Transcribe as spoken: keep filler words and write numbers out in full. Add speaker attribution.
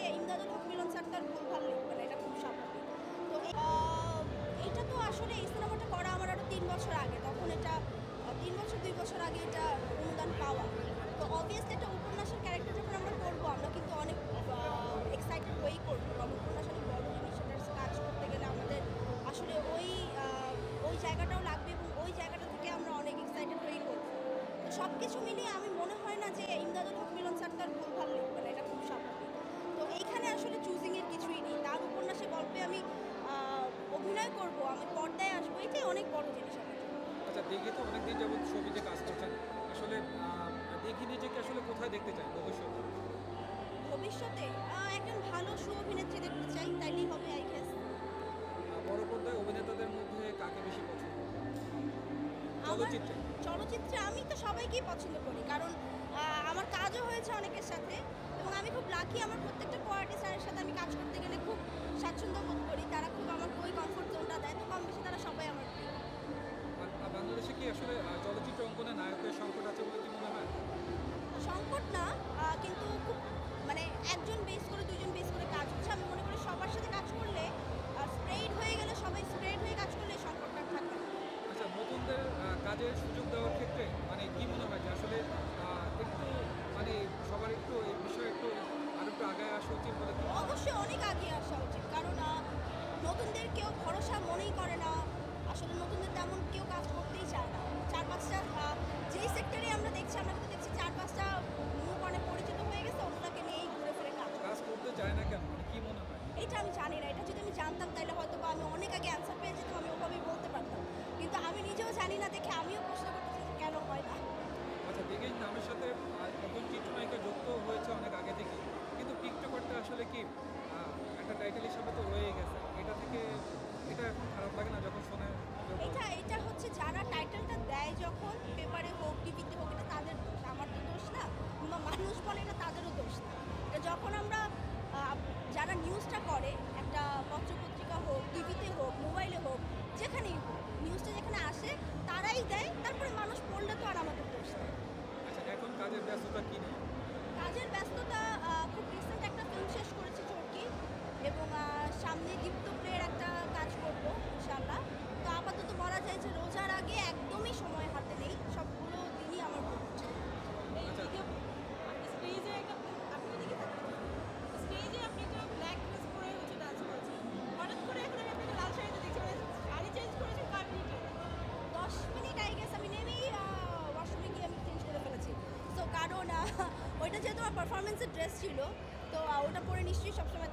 Speaker 1: ইমদাদুল হক মিলন sir তার ভুলভাল লিখবে না, এটা খুব স্বাভাবিক। তো এইটা তো আসলে এই সিনেমাটা করা আমার আরও তিন বছর আগে, তখন এটা তিন বছর দুই বছর আগে এটা অনুদান পাওয়া। তো অবভিয়াসলি একটা উপন্যাসের ক্যারেক্টার যখন আমরা করবো, আমরা কিন্তু অনেক এক্সাইটেড হয়েই করবো। কারণ উপন্যাস অনেক বড় জিনিস, সেটার কাজ করতে গেলে আমাদের আসলে ওই ওই জায়গাটাও লাগবে এবং ওই জায়গাটা থেকে আমরা অনেক এক্সাইটেড হয়েই করবো। তো সব কিছু মিলিয়ে আমি মনে হয় না যে ইমদাদুল হক মিলন স্যার তার ভুলভাল লিখবে না, এটা খুব স্বাভাবিক। তো এইখানে আসলে চুজিংয়ের কিছুই নেই। তার উপন্যাসে গল্পে আমি অভিনয় করব, আমি পর্দায় আসবো, এটাই অনেক বড় জিনিস আমার।
Speaker 2: আচ্ছা, দেখে তো অনেকদিন যাবত ছবিতে কাজ করছেন, আসলে দেখি নিজেকে আসলে কোথায় দেখতে চাই ভবিষ্যতে?
Speaker 1: ভবিষ্যতে একজন ভালো সু অভিনেত্রী দেখতে চাই, তাইলেই হবে আই গেস।
Speaker 2: বড় পর্দায় অভিনেতাদের মধ্যে কাকে বেশি পছন্দ? চলচ্চিত্রে
Speaker 1: চলচ্চিত্রে আমি তো সবাইকেই পছন্দ করি, কারণ আমার কাজও হয়েছে অনেকের সাথে এবং আমি খুব লাকি, আমার প্রত্যেকটা কো আর্টিস্টের সাথে আমি কাজ করতে গেলে খুব স্বাচ্ছন্দ্য বোধ করি, তারা খুব আমাকে ওই কমফোর্ট জোনটা দেয়, তো কম বেশি তারা সবাই আমার প্রিয়।
Speaker 2: বাংলাদেশে কি আসলে চলচ্চিত্র অঙ্গনে নায়কের সংকট আছে বলে কি মনে হয়?
Speaker 1: সংকট না, কিন্তু খুব মানে একজন বেস করে দুইজন বেস করে কাজ হচ্ছে। আমি মনে করি সবার সাথে কাজ করলে স্প্রেড হয়ে গেলে, সবাই স্প্রেড হয়ে কাজ করলে সংকটটা থাকে।
Speaker 2: আচ্ছা, নতুনদের কাজের সুযোগ দেওয়ার ক্ষেত্রে মানে কি মনে হয় যে আসলে একটু মানে সবার একটু এই বিষয়ে একটু আর একটু আগে আসা উচিত বলে?
Speaker 1: অবশ্যই অনেক আগে আসা উচিত, কারণ নতুনদের কেউ ভরসা মনেই করে না। আসলে নতুনদের তেমন কেউ কাজ করতেই চায় না। চার পাঁচটা যেই সেক্টরে আমরা দেখছি, আমরা কিন্তু দেখছি চার পাঁচটা মুখ অনেক পরিচিত হয়ে গেছে, ওগুলোকে নিয়েই ঘুরে ফিরে কাজ
Speaker 2: কাজ করতে চায় না কেন, মানে কি মনে হয়?
Speaker 1: এটা আমি জানি না, এটা যদি আমি জানতাম তাহলে হয়তো বা আমি অনেক আগে অ্যান্সার পেয়ে যেতাম, আমি ওভাবেই বলতে পারতাম। কিন্তু আমি নিজেও জানি না দেখে আমিও প্রশ্ন করতেছি যে কেন হয় না।
Speaker 2: আচ্ছা, দেখেই নামের সাথে একজন চিত্রনায়িকা যুক্ত হয়েছে অনেক আগে থেকে, কিন্তু টিকটকারটা আসলে কি একটা টাইটেল হিসাবে তো রয়ে গেছে, এটা থেকে এটা এখন খারাপ লাগে না যখন শোনে?
Speaker 1: এটা এটা হচ্ছে যারা টাইটেলটা দেয় যখন পেপারে হোক টিভিতে হোক, এটা তাদের দোষ, আমার তো দোষ না, কিংবা মানুষ বলে এটা তাদেরও দোষ না। এটা যখন আমরা যারা নিউজটা করে, একটা পত্রপত্রিকা হোক, টিভিতে হোক, মোবাইলে হোক, যেখানেই হোক, নিউজটা যেখানে আসে তারাই দেয়, তারপরে মানুষ পড়লে তো আর আমাদের দোষ নেই।
Speaker 2: আচ্ছা, এখন কাজের ব্যস্ততা কী নেই?
Speaker 1: কাজের ব্যস্ততা খুব রিসেন্ট একটা ফিল্ম শেষ করেছি চরকি, এবং সামনে দীপ্ত প্লের একটা কাজ করবো ইনশাল্লাহ। তো আপাতত বলা যায় যে রোজার আগে একদমই সময় হাতে নেই, সবগুলো দিনই আমার করছে।
Speaker 3: স্টেজে একটা আপনি দেখে থাকেন, স্টেজে আপনি একটা ব্ল্যাক ড্রেস পরে হচ্ছে ডান্স করেছেন, হঠাৎ করে এখন আমি আপনাকে লাল শাড়িতে দেখছি, মানে শাড়ি চেঞ্জ করেছেন কয় মিনিটে?
Speaker 1: দশ মিনিট আই গেস, আমি নেমেই ওয়াশরুমে গিয়ে আমি চেঞ্জ করে ফেলেছি। তো কারণ ওইটা যেহেতু আমার পারফরমেন্সের ড্রেস ছিল, তো ওটা পরে নিশ্চয়ই সবসময়